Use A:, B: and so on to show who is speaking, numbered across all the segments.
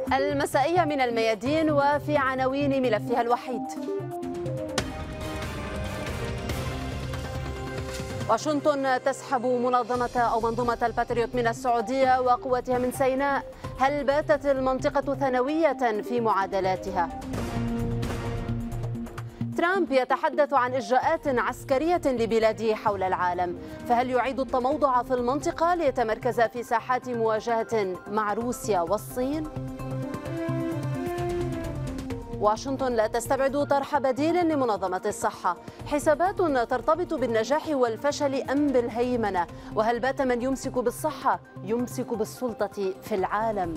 A: المسائية من الميادين وفي عناوين ملفها الوحيد. واشنطن تسحب منظومة الباتريوت من السعودية وقوتها من سيناء. هل باتت المنطقة ثانوية في معادلاتها؟ ترامب يتحدث عن إجراءات عسكرية لبلاده حول العالم، فهل يعيد التموضع في المنطقة ليتمركز في ساحات مواجهة مع روسيا والصين؟ واشنطن لا تستبعد طرح بديل لمنظمة الصحة. حسابات ترتبط بالنجاح والفشل أم بالهيمنة؟ وهل بات من يمسك بالصحة يمسك بالسلطة في العالم؟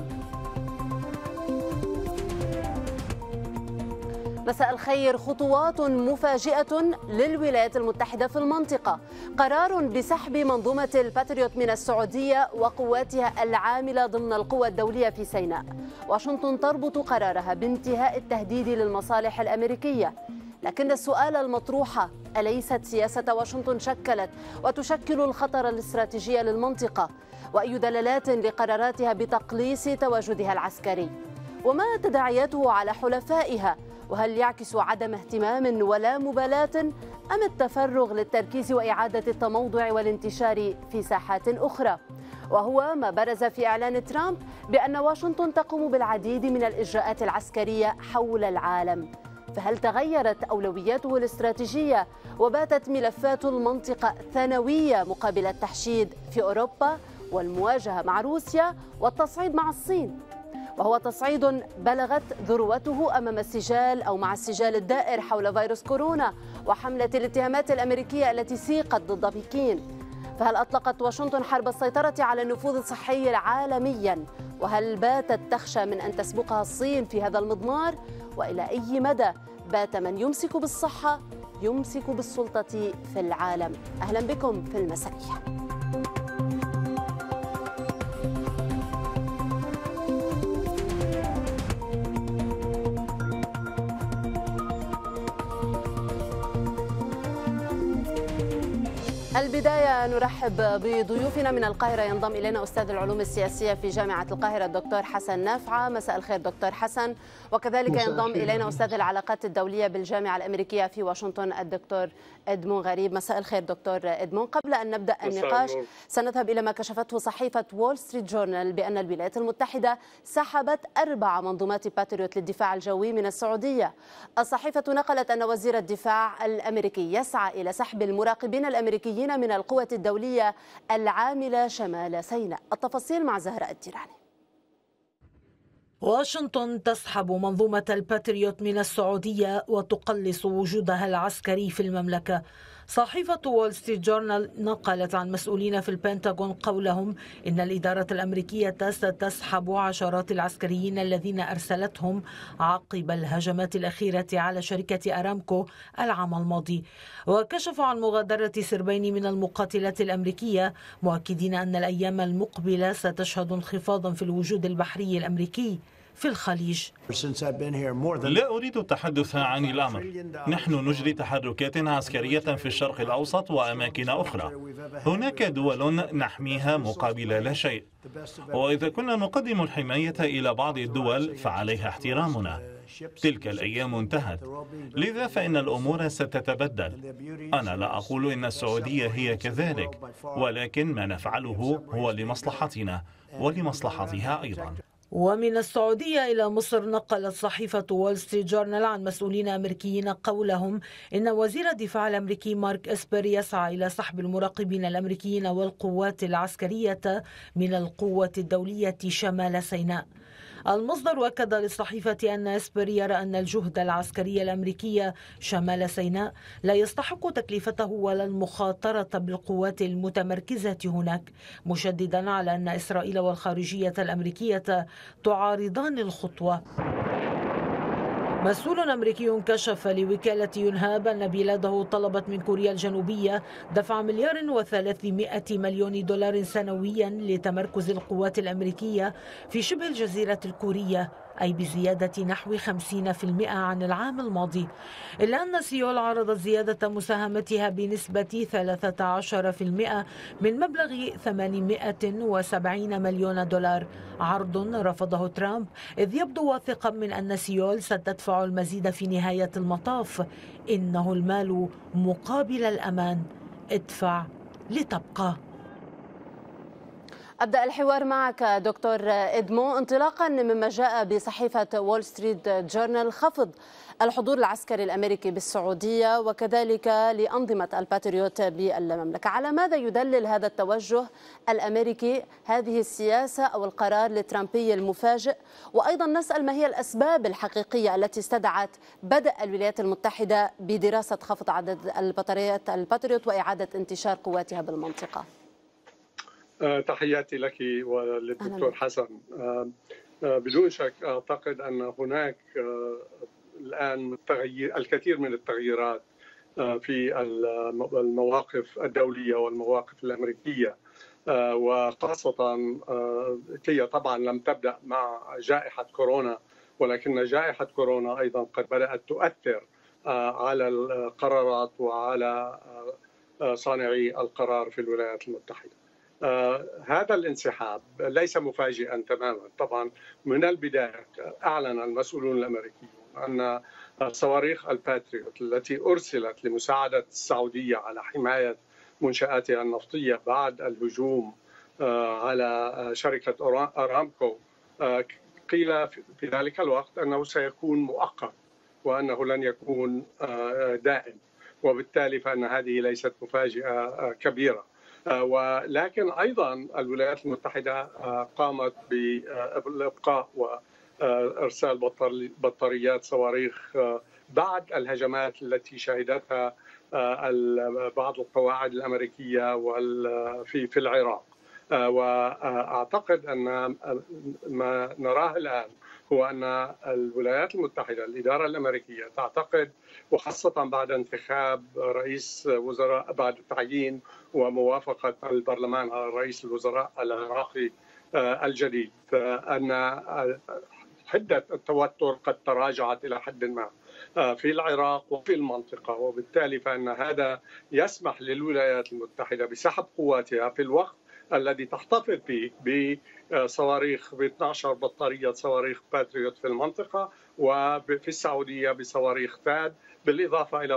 A: مساء الخير. خطوات مفاجئة للولايات المتحدة في المنطقة. قرار بسحب منظومة الباتريوت من السعودية وقواتها العاملة ضمن القوى الدولية في سيناء. واشنطن تربط قرارها بانتهاء التهديد للمصالح الأمريكية. لكن السؤال المطروح: أليست سياسة واشنطن شكلت وتشكل الخطر الاستراتيجي للمنطقة؟ وأي دلالات لقراراتها بتقليص تواجدها العسكري؟ وما تداعياته على حلفائها؟ وهل يعكس عدم اهتمام ولا مبالاة أم التفرغ للتركيز وإعادة التموضع والانتشار في ساحات أخرى؟ وهو ما برز في إعلان ترامب بأن واشنطن تقوم بالعديد من الإجراءات العسكرية حول العالم. فهل تغيرت أولوياته الاستراتيجية وباتت ملفات المنطقة ثانوية مقابل التحشيد في أوروبا والمواجهة مع روسيا والتصعيد مع الصين؟ وهو تصعيد بلغت ذروته أمام السجال أو مع السجال الدائر حول فيروس كورونا وحملة الاتهامات الأمريكية التي سيقت ضد بكين. فهل أطلقت واشنطن حرب السيطرة على النفوذ الصحي عالميا؟ وهل باتت تخشى من أن تسبقها الصين في هذا المضمار؟ وإلى أي مدى بات من يمسك بالصحة يمسك بالسلطة في العالم؟ أهلا بكم في المسائية. البداية نرحب بضيوفنا من القاهرة. ينضم إلينا أستاذ العلوم السياسية في جامعة القاهرة الدكتور حسن نافعة. مساء الخير دكتور حسن. وكذلك ينضم إلينا أستاذ العلاقات الدولية بالجامعة الأمريكية في واشنطن الدكتور إدمون غريب. مساء الخير دكتور إدمون. قبل أن نبدأ النقاش سنذهب إلى ما كشفته صحيفة وول ستريت جورنال بأن الولايات المتحدة سحبت 4 منظومات باتريوت للدفاع الجوي من السعودية. الصحيفة نقلت أن وزير الدفاع الأمريكي يسعى إلى سحب المراقبين الأمريكيين من القوة الدولية العاملة شمال سيناء. التفاصيل مع زهراء التيراني.
B: واشنطن تسحب منظومة الباتريوت من السعودية وتقلص وجودها العسكري في المملكة. صحيفة وول ستريت جورنال نقلت عن مسؤولين في البنتاغون قولهم إن الإدارة الأمريكية ستسحب عشرات العسكريين الذين أرسلتهم عقب الهجمات الأخيرة على شركة أرامكو العام الماضي. وكشفوا عن مغادرة سربين من المقاتلات الأمريكية، مؤكدين أن الأيام المقبلة ستشهد انخفاضا في الوجود البحري الأمريكي في الخليج.
C: لا أريد التحدث عن الأمر. نحن نجري تحركات عسكرية في الشرق الأوسط وأماكن أخرى. هناك دول نحميها مقابل لا شيء، وإذا كنا نقدم الحماية إلى بعض الدول فعليها احترامنا. تلك الأيام انتهت، لذا فإن الأمور ستتبدل. أنا لا أقول إن السعودية هي كذلك، ولكن ما نفعله هو لمصلحتنا ولمصلحتها أيضا.
B: ومن السعودية إلى مصر نقلت صحيفة وول ستريت جورنال عن مسؤولين أمريكيين قولهم إن وزير الدفاع الأمريكي مارك إسبر يسعى إلى سحب المراقبين الأمريكيين والقوات العسكرية من القوة الدولية شمال سيناء. المصدر أكد للصحيفة أن إسبر يرى أن الجهد العسكري الأمريكي شمال سيناء لا يستحق تكلفته ولا المخاطرة بالقوات المتمركزة هناك، مشددا على أن إسرائيل والخارجية الأمريكية تعارضان الخطوة. مسؤول أمريكي كشف لوكالة يونهاب أن بلاده طلبت من كوريا الجنوبية دفع $1,300,000,000 سنويا لتمركز القوات الأمريكية في شبه الجزيرة الكورية أي بزيادة نحو 50% عن العام الماضي، إلا أن سيول عرضت زيادة مساهمتها بنسبة 13% من مبلغ 870 مليون دولار، عرض رفضه ترامب إذ يبدو واثقا من أن سيول ستدفع المزيد في نهاية المطاف. إنه المال مقابل الأمان، ادفع لتبقى.
A: أبدأ الحوار معك دكتور إدمو انطلاقا مما جاء بصحيفة وول ستريت جورنال خفض الحضور العسكري الأمريكي بالسعودية وكذلك لأنظمة الباتريوت بالمملكة. على ماذا يدلل هذا التوجه الأمريكي، هذه السياسة أو القرار الترامبي المفاجئ؟ وأيضا نسأل ما هي الأسباب الحقيقية التي استدعت بدء الولايات المتحدة بدراسة خفض عدد البطاريات الباتريوت وإعادة انتشار قواتها بالمنطقة؟
D: تحياتي لك وللدكتور حسن. بدون شك أعتقد أن هناك الآن الكثير من التغييرات في المواقف الدولية والمواقف الأمريكية، وخاصة هي طبعا لم تبدأ مع جائحة كورونا، ولكن جائحة كورونا أيضا قد بدأت تؤثر على القرارات وعلى صانعي القرار في الولايات المتحدة. هذا الانسحاب ليس مفاجئا تماما. طبعا من البداية أعلن المسؤولون الأمريكيون أن صواريخ الباتريوت التي أرسلت لمساعدة السعودية على حماية منشآتها النفطية بعد الهجوم على شركة أرامكو، قيل في ذلك الوقت أنه سيكون مؤقت وأنه لن يكون دائم، وبالتالي فإن هذه ليست مفاجأة كبيرة. ولكن أيضا الولايات المتحدة قامت بالإبقاء وإرسال بطاريات صواريخ بعد الهجمات التي شهدتها بعض القواعد الأمريكية في العراق. وأعتقد أن ما نراه الآن هو أن الولايات المتحدة الإدارة الأمريكية تعتقد، وخاصة بعد انتخاب رئيس وزراء، بعد تعيين وموافقة البرلمان على رئيس الوزراء العراقي الجديد، أن حدة التوتر قد تراجعت إلى حد ما في العراق وفي المنطقة، وبالتالي فإن هذا يسمح للولايات المتحدة بسحب قواتها في الوقت الذي تحتفظ فيه بصواريخ ب 12 بطارية صواريخ باتريوت في المنطقة، وفي السعودية بصواريخ ثاد، بالإضافة إلى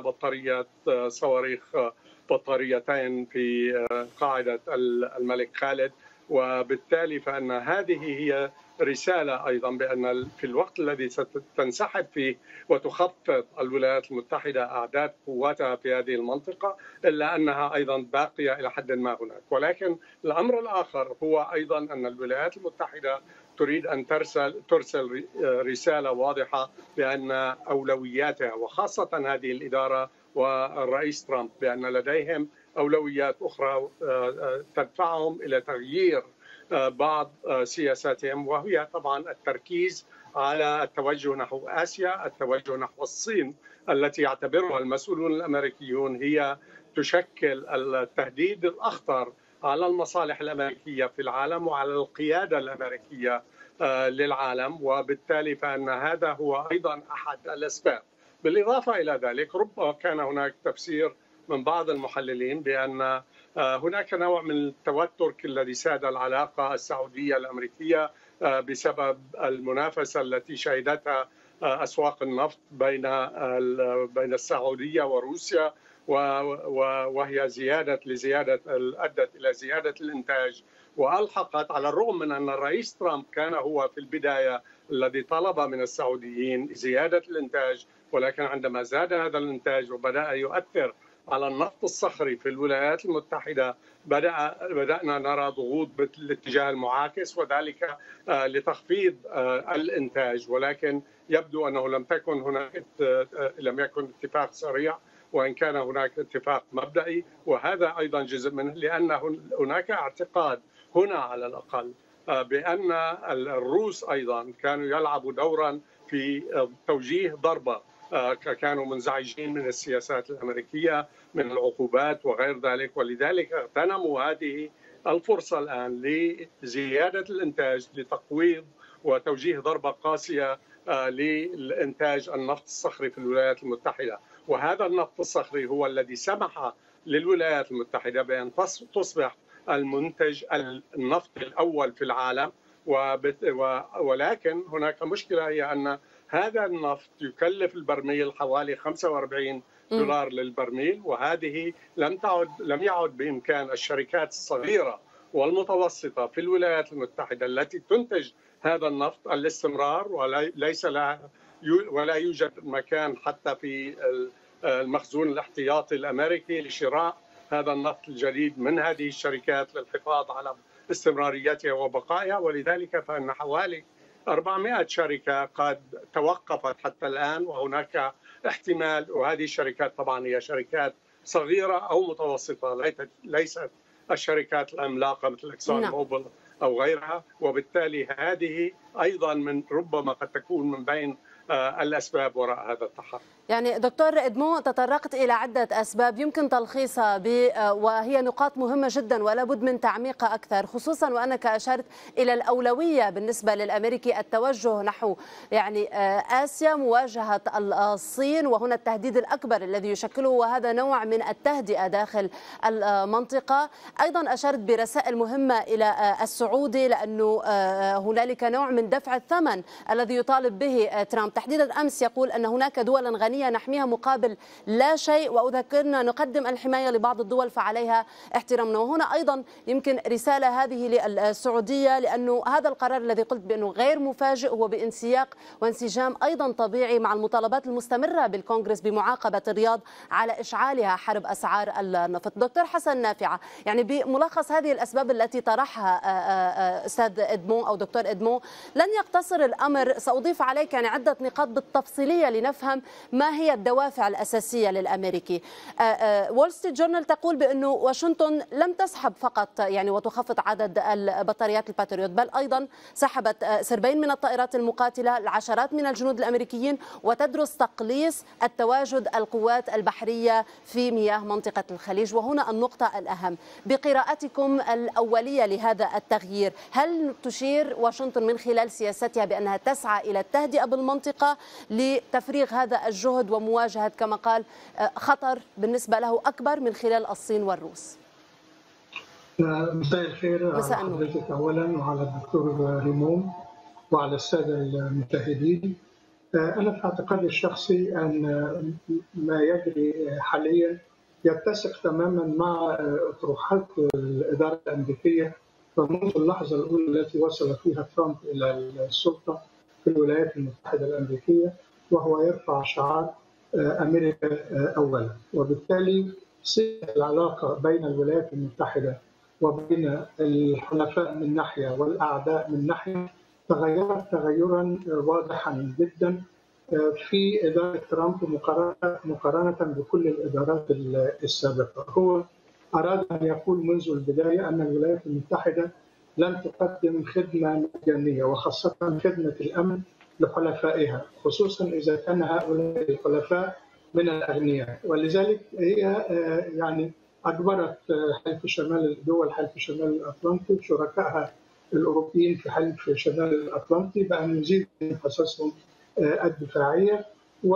D: صواريخ بطاريتين في قاعدة الملك خالد. وبالتالي فإن هذه هي رسالة أيضا بأن في الوقت الذي ستنسحب فيه وتخفض الولايات المتحدة أعداد قواتها في هذه المنطقة، إلا أنها أيضا باقية إلى حد ما هناك. ولكن الأمر الآخر هو أيضا أن الولايات المتحدة تريد أن ترسل رسالة واضحة بأن أولوياتها، وخاصة هذه الإدارة والرئيس ترامب، بأن لديهم أولويات أخرى تدفعهم إلى تغيير بعض سياساتهم، وهي طبعا التركيز على التوجه نحو آسيا، التوجه نحو الصين التي يعتبرها المسؤولون الأمريكيون هي تشكل التهديد الأخطر على المصالح الأمريكية في العالم وعلى القيادة الأمريكية للعالم. وبالتالي فإن هذا هو أيضا أحد الأسباب. بالإضافة إلى ذلك ربما كان هناك تفسير من بعض المحللين بأن هناك نوع من التوتر الذي ساد العلاقة السعودية الأمريكية بسبب المنافسة التي شهدتها أسواق النفط بين السعودية وروسيا، وهي أدت إلى زيادة الإنتاج، وألحقت، على الرغم من أن الرئيس ترامب كان هو في البداية الذي طلب من السعوديين زيادة الإنتاج، ولكن عندما زاد هذا الإنتاج وبدأ يؤثر على النفط الصخري في الولايات المتحدة بدأنا نرى ضغوط بالاتجاه المعاكس، وذلك لتخفيض الإنتاج. ولكن يبدو أنه لم يكن اتفاق سريع، وإن كان هناك اتفاق مبدئي، وهذا أيضا جزء منه، لأن هناك اعتقاد هنا على الأقل بأن الروس أيضا كانوا يلعبوا دورا في توجيه ضربة، كانوا منزعجين من السياسات الأمريكية، من العقوبات وغير ذلك، ولذلك اغتنموا هذه الفرصة الآن لزيادة الإنتاج، لتقويض وتوجيه ضربة قاسية للإنتاج النفط الصخري في الولايات المتحدة. وهذا النفط الصخري هو الذي سمح للولايات المتحدة بأن تصبح المنتج النفط الأول في العالم. ولكن هناك مشكلة، هي أن هذا النفط يكلف البرميل حوالي 45 دولار للبرميل، وهذه لم يعد بإمكان الشركات الصغيرة والمتوسطة في الولايات المتحدة التي تنتج هذا النفط الاستمرار، ولا يوجد مكان حتى في المخزون الاحتياطي الأمريكي لشراء هذا النفط الجديد من هذه الشركات للحفاظ على استمراريتها وبقائها. ولذلك فإن حوالي 400 شركة قد توقفت حتى الآن، وهناك احتمال، وهذه الشركات طبعا هي شركات صغيرة أو متوسطة، ليست الشركات العملاقة مثل اكسون موبل أو غيرها. وبالتالي هذه أيضا ربما قد تكون من بين الأسباب وراء هذا التحرك.
A: يعني دكتور إدمون، تطرقت إلى عدة أسباب يمكن تلخيصها وهي نقاط مهمة جدا ولا بد من تعميقها أكثر، خصوصا وأنك أشرت إلى الأولوية بالنسبة للأمريكي التوجه نحو آسيا، مواجهة الصين، وهنا التهديد الأكبر الذي يشكله، وهذا نوع من التهدئة داخل المنطقة. أيضا أشرت برسائل مهمة إلى السعودي، لأنه هنالك نوع من دفع الثمن الذي يطالب به ترامب. تحديدا أمس يقول أن هناك دولا غنية نحميها مقابل لا شيء، وأذكرنا نقدم الحماية لبعض الدول فعليها احترامنا. وهنا أيضا يمكن رسالة هذه للسعودية، لأنه هذا القرار الذي قلت بأنه غير مفاجئ هو بانسياق وانسجام أيضا طبيعي مع المطالبات المستمرة بالكونغرس بمعاقبة الرياض على إشعالها حرب أسعار النفط. دكتور حسن نافعة، يعني بملخص هذه الأسباب التي طرحها أستاذ إدمون أو دكتور إدمون، لن يقتصر الأمر، سأضيف عليك يعني عدة نقاط بالتفصيلية لنفهم ما هي الدوافع الأساسية للأمريكي. وول ستريت جورنال تقول بأنه واشنطن لم تسحب فقط يعني وتخفض عدد البطاريات الباتريوت، بل أيضا سحبت سربين من الطائرات المقاتلة، العشرات من الجنود الأمريكيين، وتدرس تقليص التواجد القوات البحرية في مياه منطقة الخليج. وهنا النقطة الأهم بقراءتكم الأولية لهذا التغيير، هل تشير واشنطن من خلال سياستها بأنها تسعى إلى التهدئة بالمنطقة لتفريغ هذا الجهد ومواجهة كما قال خطر بالنسبة له أكبر من خلال الصين والروس؟
E: مساء الخير على حضرتك أولا، وعلى الدكتور ريمون، وعلى السادة المشاهدين. أنا في اعتقادي الشخصي أن ما يجري حاليا يتسق تماما مع أطروحات الإدارة الأمريكية منذ اللحظة الأولى التي وصل فيها ترامب إلى السلطة في الولايات المتحدة الأمريكية، وهو يرفع شعار أمريكا أولا. وبالتالي صيغة العلاقة بين الولايات المتحدة وبين الحلفاء من ناحية والأعداء من ناحية تغيرت تغيرا واضحا جدا في إدارة ترامب مقارنة بكل الإدارات السابقة. هو أراد أن يقول منذ البداية أن الولايات المتحدة لن تقدم خدمة مجانية، وخاصة خدمة الأمن لحلفائها، خصوصا إذا كان هؤلاء الحلفاء من الأغنياء. ولذلك هي يعني أجبرت دول حلف شمال الأطلنطي شركائها الأوروبيين في حلف شمال الأطلنطي بأن يزيدوا من حصصهم الدفاعية،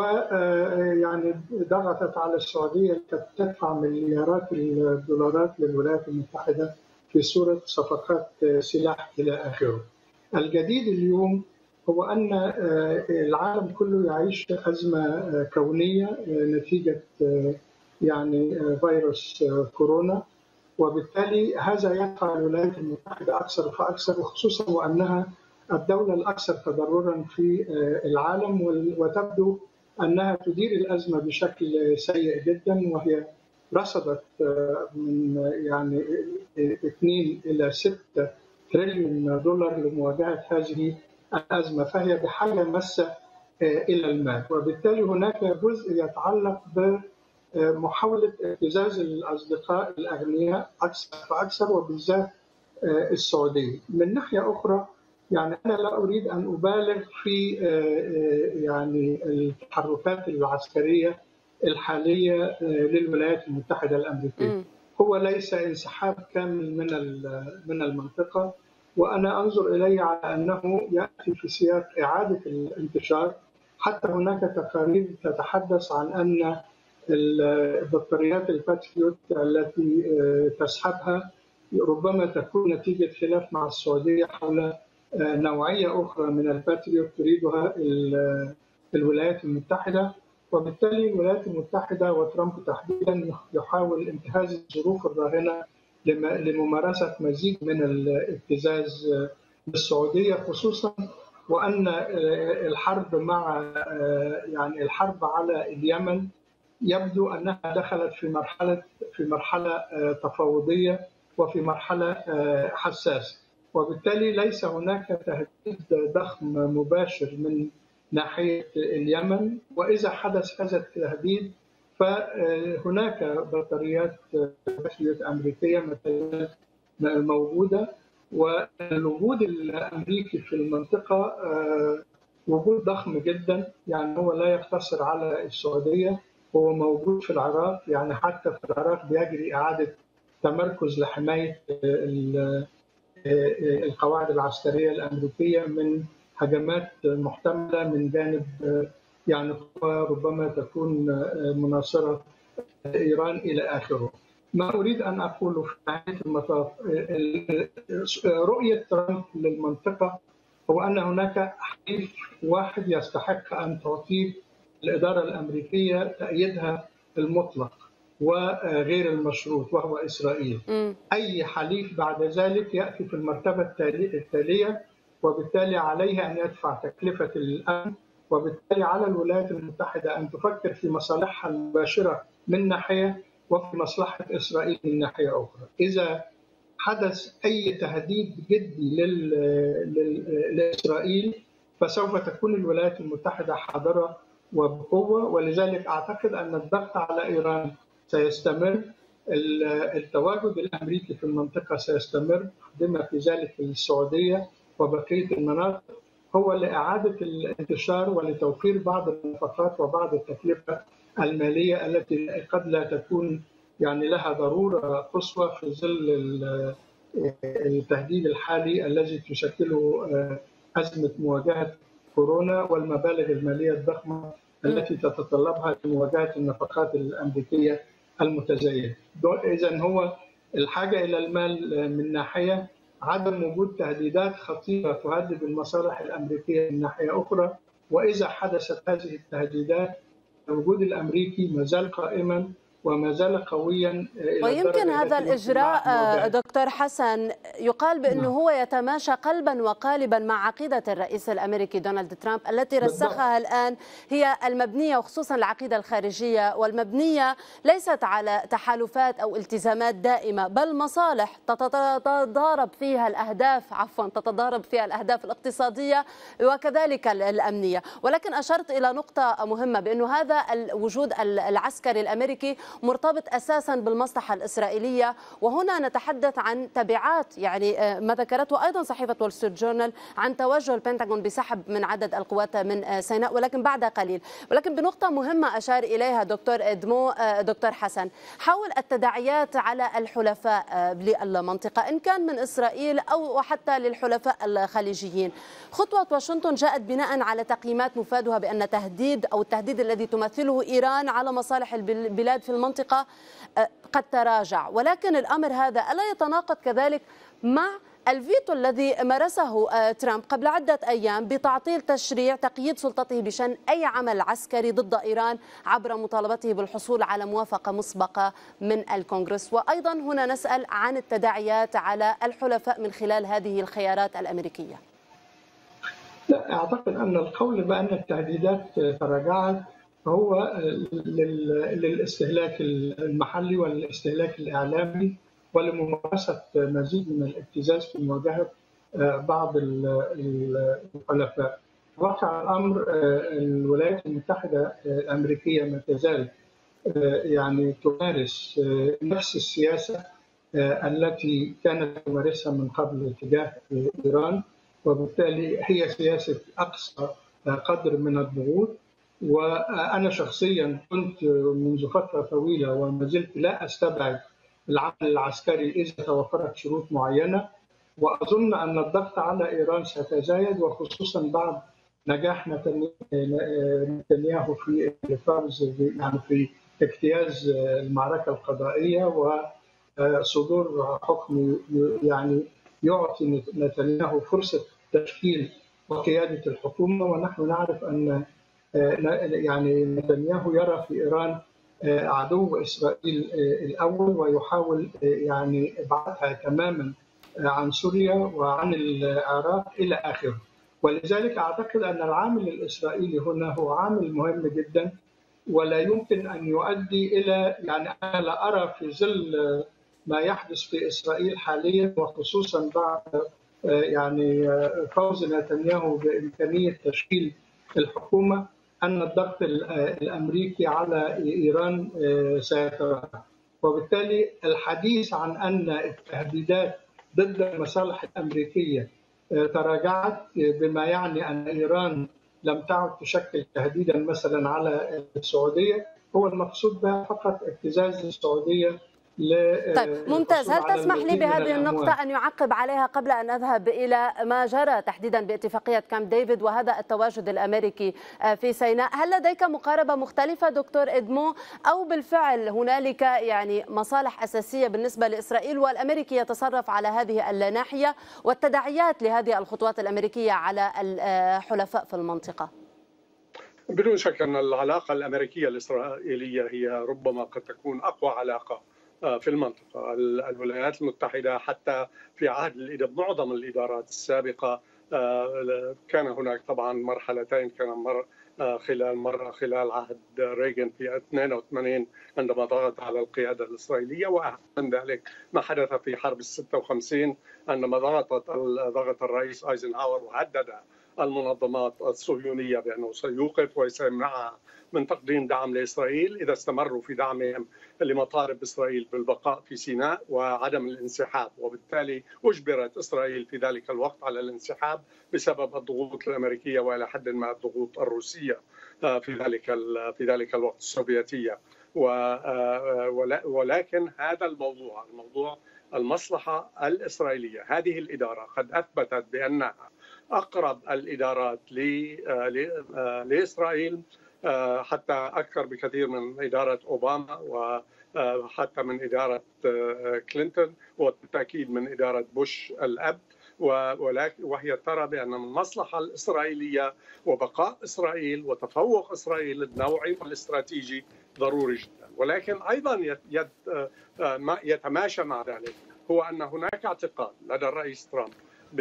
E: ويعني ضغطت على السعودية تدفع مليارات الدولارات للولايات المتحدة في صورة صفقات سلاح إلى آخره. الجديد اليوم هو أن العالم كله يعيش أزمة كونية نتيجة يعني فيروس كورونا، وبالتالي هذا يدفع الولايات المتحدة أكثر فأكثر، وخصوصا وأنها الدولة الأكثر تضررا في العالم، وتبدو أنها تدير الأزمة بشكل سيء جدا، وهي رصدت من يعني 2 إلى 6 تريليون دولار لمواجهة هذه الأزمة، فهي بحاجة ماسة إلى المال. وبالتالي هناك جزء يتعلق بمحاولة ابتزاز الأصدقاء الأغنياء أكثر فأكثر، وبالذات السعودية. من ناحية أخرى يعني أنا لا أريد أن أبالغ في يعني التحركات العسكرية الحالية للولايات المتحدة الأمريكية. هو ليس انسحاب كامل من المنطقة، وأنا أنظر إليه على أنه يأتي في سياق إعادة الانتشار. حتى هناك تقارير تتحدث عن أن البطاريات الباتريوت التي تسحبها ربما تكون نتيجة خلاف مع السعودية حول نوعية أخرى من الباتريوت تريدها الولايات المتحدة، وبالتالي الولايات المتحدة وترامب تحديدا يحاول انتهاز الظروف الراهنة لممارسة مزيد من الابتزاز بالسعودية، خصوصا وأن الحرب الحرب على اليمن يبدو أنها دخلت في مرحلة تفاوضية وفي مرحلة حساسة، وبالتالي ليس هناك تهديد ضخم مباشر من ناحية اليمن. وإذا حدث هذا التهديد فهناك بطاريات باتريوت أمريكية مثلا موجودة، والوجود الأمريكي في المنطقة وجود ضخم جدا. يعني هو لا يقتصر على السعودية، هو موجود في العراق. يعني حتى في العراق بيجري إعادة تمركز لحماية القواعد العسكرية الأمريكية من هجمات محتملة من جانب يعني قوى ربما تكون مناصرة إيران إلى آخره. ما أريد أن أقوله في نهاية المطاف رؤية ترامب للمنطقة هو أن هناك حليف واحد يستحق أن تعطيه الإدارة الأمريكية تأييدها المطلق وغير المشروط، وهو إسرائيل. أي حليف بعد ذلك يأتي في المرتبة التالية، وبالتالي عليه أن يدفع تكلفة الأمن، وبالتالي على الولايات المتحدة أن تفكر في مصالحها المباشرة من ناحية وفي مصلحة إسرائيل من ناحية أخرى. إذا حدث أي تهديد جدي لإسرائيل فسوف تكون الولايات المتحدة حاضرة وبقوة، ولذلك أعتقد أن الضغط على إيران سيستمر، التواجد الأمريكي في المنطقة سيستمر بما في ذلك السعودية وبقية المناطق، هو لإعادة الانتشار ولتوفير بعض النفقات وبعض التكلفة المالية التي قد لا تكون يعني لها ضرورة قصوى في ظل التهديد الحالي الذي تشكله أزمة مواجهة كورونا والمبالغ المالية الضخمة التي تتطلبها لمواجهة النفقات الأمريكية المتزايدة. إذن هو الحاجة إلى المال من ناحية، عدم وجود تهديدات خطيرة تهدد المصالح الأمريكية من ناحية أخرى. وإذا حدثت هذه التهديدات الوجود الأمريكي ما زال قائما وما زال قويا.
A: ويمكن هذا الإجراء دكتور حسن يقال بأنه هو يتماشى قلبا وقالبا مع عقيدة الرئيس الأمريكي دونالد ترامب التي رسخها الآن، هي المبنية وخصوصا العقيدة الخارجية والمبنية ليست على تحالفات أو التزامات دائمة، بل مصالح تتضارب فيها الأهداف الاقتصادية وكذلك الأمنية. ولكن أشرت إلى نقطة مهمة بأنه هذا الوجود العسكري الأمريكي مرتبط أساسا بالمصلحة الإسرائيلية، وهنا نتحدث عن تبعات يعني ما ذكرته أيضا صحيفة وول ستريت جورنال عن توجه البنتاغون بسحب من عدد القوات من سيناء، ولكن بعد قليل. ولكن بنقطة مهمة أشار إليها دكتور إدمو دكتور حسن حول التداعيات على الحلفاء للمنطقة إن كان من إسرائيل أو حتى للحلفاء الخليجيين. خطوة واشنطن جاءت بناء على تقييمات مفادها بأن التهديد الذي تمثله إيران على مصالح البلاد في المنطقة قد تراجع، ولكن الأمر هذا ألا يتناقض كذلك مع الفيتو الذي مارسه ترامب قبل عدة أيام بتعطيل تشريع تقييد سلطته بشأن أي عمل عسكري ضد إيران عبر مطالبته بالحصول على موافقة مسبقة من الكونغرس؟ وأيضا هنا نسأل عن التداعيات على الحلفاء من خلال هذه الخيارات الأمريكية.
E: لا، أعتقد أن القول بأن التهديدات تراجعت هو للاستهلاك المحلي والاستهلاك الإعلامي ولممارسة مزيد من الابتزاز في مواجهة بعض الحلفاء. واقع الأمر الولايات المتحدة الأمريكية ما تزال يعني تمارس نفس السياسة التي كانت تمارسها من قبل تجاه إيران، وبالتالي هي سياسة أقصى قدر من الضغوط. وأنا شخصيا كنت منذ فترة طويلة وما زلت لا أستبعد العمل العسكري إذا توفرت شروط معينة، وأظن أن الضغط على إيران سيتزايد، وخصوصا بعد نجاح نتنياهو في الفوز يعني في اجتياز المعركة القضائية وصدور حكم يعني يعطي نتنياهو فرصة تشكيل وقيادة الحكومة. ونحن نعرف أن يعني نتنياهو يرى في إيران عدو إسرائيل الأول، ويحاول يعني إبعادها تماما عن سوريا وعن العراق إلى آخره. ولذلك أعتقد أن العامل الإسرائيلي هنا هو عامل مهم جدا، ولا يمكن أن يؤدي إلى يعني أنا لا أرى في ظل ما يحدث في إسرائيل حاليا، وخصوصا بعد يعني فوز نتنياهو بإمكانية تشكيل الحكومة، أن الضغط الأمريكي على إيران سيتراجع. وبالتالي الحديث عن أن التهديدات ضد المصالح الأمريكية تراجعت، بما يعني أن إيران لم تعد تشكل تهديدا مثلا على السعودية، هو المقصود بها فقط ابتزاز السعودية.
A: طيب ممتاز. هل تسمح لي بهذه النقطة أن يعقب عليها قبل أن أذهب إلى ما جرى تحديدا باتفاقية كامب ديفيد وهذا التواجد الأمريكي في سيناء؟ هل لديك مقاربة مختلفة دكتور إدمو، أو بالفعل هنالك يعني مصالح أساسية بالنسبة لإسرائيل والأمريكي يتصرف على هذه الناحية، والتداعيات لهذه الخطوات الأمريكية على الحلفاء في المنطقة؟
D: بدون شك أن العلاقة الأمريكية الإسرائيلية هي ربما قد تكون أقوى علاقة في المنطقة. الولايات المتحدة حتى في عهد معظم الإدارات السابقة كان هناك طبعا مرحلتين، كان مرة خلال عهد ريغان في 82 عندما ضغط على القيادة الإسرائيلية، وأهم من ذلك ما حدث في حرب 56 عندما ضغط الرئيس ايزنهاور وهدد المنظمات الصهيونية بأنه سيوقف وسيمنعها من تقديم دعم لإسرائيل إذا استمروا في دعمهم لمطالب إسرائيل بالبقاء في سيناء وعدم الانسحاب. وبالتالي أجبرت إسرائيل في ذلك الوقت على الانسحاب بسبب الضغوط الأمريكية وإلى حد ما الضغوط الروسية في ذلك الوقت السوفيتية. ولكن هذا الموضوع المصلحة الإسرائيلية، هذه الإدارة قد أثبتت بأنها أقرب الإدارات لإسرائيل، حتى أكثر بكثير من إدارة أوباما وحتى من إدارة كلينتون وبالتأكيد من إدارة بوش الأب. وهي ترى بأن المصلحة الإسرائيلية وبقاء إسرائيل وتفوق إسرائيل النوعي والاستراتيجي ضروري جدا. ولكن أيضا يتماشى مع ذلك هو أن هناك اعتقاد لدى الرئيس ترامب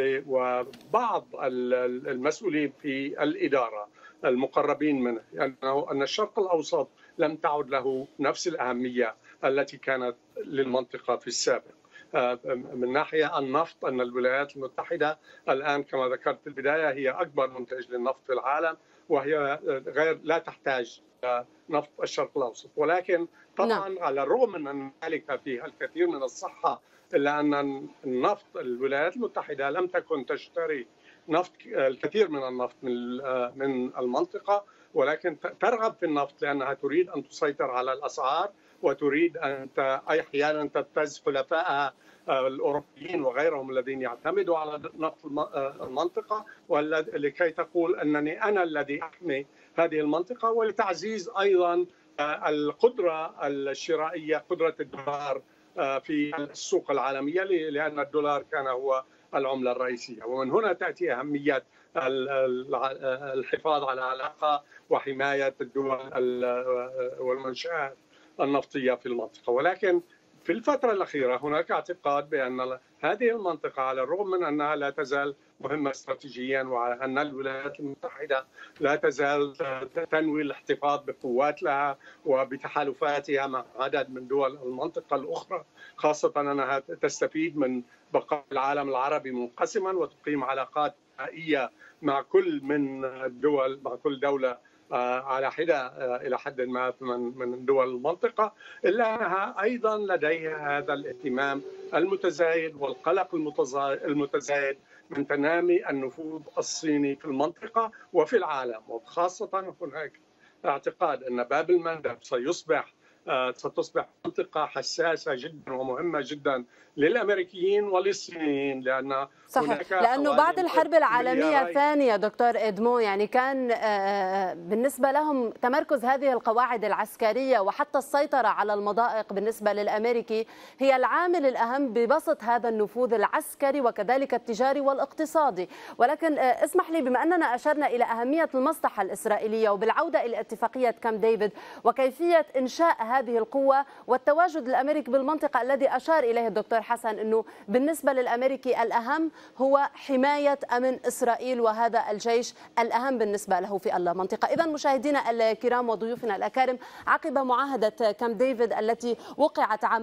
D: وبعض المسؤولين في الإدارة المقربين منه أن الشرق الأوسط لم تعد له نفس الأهمية التي كانت للمنطقة في السابق. من ناحية النفط، أن الولايات المتحدة الآن كما ذكرت في البداية هي أكبر منتج للنفط في العالم، وهي لا تحتاج نفط الشرق الأوسط. ولكن طبعا على الرغم من أن ذلك فيه الكثير من الصحة، إلا أن النفط الولايات المتحدة لم تكن تشتري الكثير من النفط من المنطقة، ولكن ترغب في النفط لأنها تريد أن تسيطر على الأسعار، وتريد أن أحيانا تبتز حلفائها الأوروبيين وغيرهم الذين يعتمدوا على نفط المنطقة، ولكي تقول أنني أنا الذي أحمي هذه المنطقة، ولتعزيز أيضا القدرة الشرائية، قدرة الدولار في السوق العالمية، لأن الدولار كان هو العملة الرئيسية. ومن هنا تأتي أهمية الحفاظ على علاقة وحماية الدول والمنشآت النفطية في المنطقة. ولكن في الفترة الأخيرة هناك اعتقاد بأن هذه المنطقة على الرغم من أنها لا تزال مهمة استراتيجيا، وأن الولايات المتحدة لا تزال تنوي الاحتفاظ بقوات لها وبتحالفاتها مع عدد من دول المنطقة الأخرى، خاصة أنها تستفيد من بقاء العالم العربي منقسما وتقيم علاقات نهائية مع كل دولة على حدة إلى حد ما من دول المنطقة، إلا أنها أيضا لديها هذا الاهتمام المتزايد والقلق المتزايد من تنامي النفوذ الصيني في المنطقة وفي العالم. وخاصة هناك اعتقاد أن باب المندب سيصبح ستصبح منطقة حساسة جدا ومهمة جدا للأمريكيين وللصينيين، لأن
A: صحيح، لأنه بعد الحرب العالمية الثانية دكتور إدمو يعني كان بالنسبة لهم تمركز هذه القواعد العسكرية وحتى السيطرة على المضائق بالنسبة للأمريكي هي العامل الأهم ببسط هذا النفوذ العسكري وكذلك التجاري والاقتصادي. ولكن اسمح لي، بما أننا أشرنا إلى أهمية المصلحة الإسرائيلية وبالعودة إلى اتفاقية كامب ديفيد وكيفية إنشاء هذه القوة والتواجد الأمريكي بالمنطقة الذي أشار إليه الدكتور حسن أنه بالنسبة للأمريكي الأهم هو حماية أمن إسرائيل وهذا الجيش الأهم بالنسبة له في المنطقة. إذا مشاهدينا الكرام وضيوفنا الأكارم، عقب معاهدة كامب ديفيد التي وقعت عام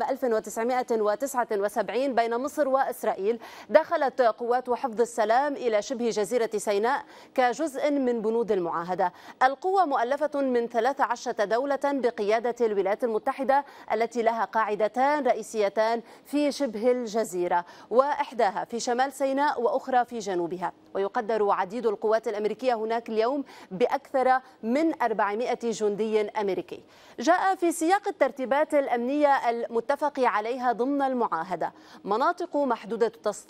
A: 1979 بين مصر وإسرائيل، دخلت قوات حفظ السلام إلى شبه جزيرة سيناء كجزء من بنود المعاهدة. القوة مؤلفة من 13 دولة بقيادة الولايات المتحدة التي لها قاعدتان رئيسيتان في شبه الجزيرة، وإحداها في شمال سيناء وأخرى في جنوبها. ويقدر عديد القوات الأمريكية هناك اليوم بأكثر من 400 جندي أمريكي. جاء في سياق الترتيبات الأمنية المتفق عليها ضمن المعاهدة مناطق محدودة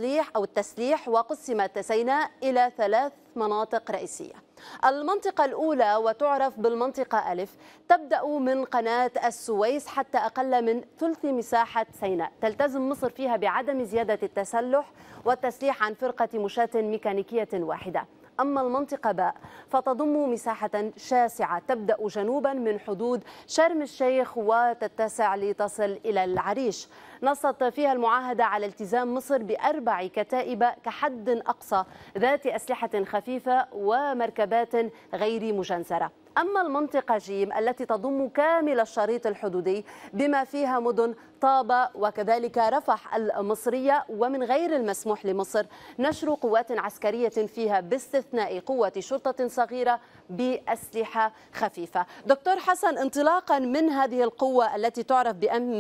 A: التسليح، وقسمت سيناء إلى 3 مناطق رئيسية. المنطقة الأولى وتعرف بالمنطقة ألف تبدأ من قناة السويس حتى أقل من ثلث مساحة سيناء، تلتزم مصر فيها بعدم زيادة التسلح والتسليح عن فرقة مشاة ميكانيكية واحدة. أما المنطقة باء فتضم مساحة شاسعة تبدأ جنوبا من حدود شرم الشيخ وتتسع لتصل إلى العريش. نصت فيها المعاهدة على التزام مصر ب4 كتائب كحد أقصى ذات أسلحة خفيفة ومركبات غير مجنزرة. أما المنطقة جيم التي تضم كامل الشريط الحدودي بما فيها مدن طابة وكذلك رفح المصرية، ومن غير المسموح لمصر نشر قوات عسكرية فيها باستثناء قوة شرطة صغيرة بأسلحة خفيفة. دكتور حسن، انطلاقا من هذه القوة التي تعرف